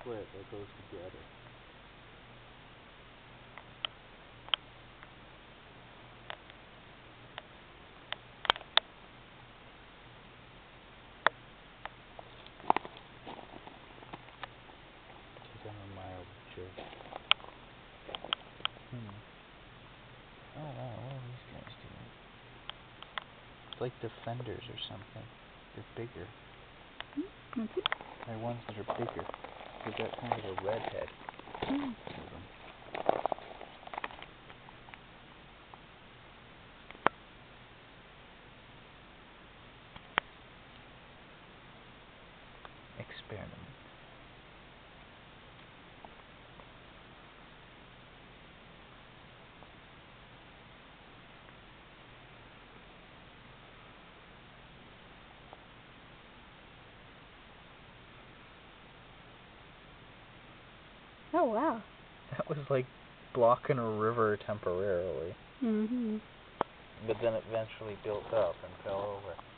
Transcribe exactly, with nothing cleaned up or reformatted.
slit that goes together. Take on a mild jerk. Hmm. Oh wow, what are these guys doing? It's like defenders or something. They're bigger. Mm-hmm. They're ones that are bigger. They've got kind of a red head Mm. to them. Experiment. Oh wow. That was like blocking a river temporarily. Mm-hmm. But then it eventually built up and fell over.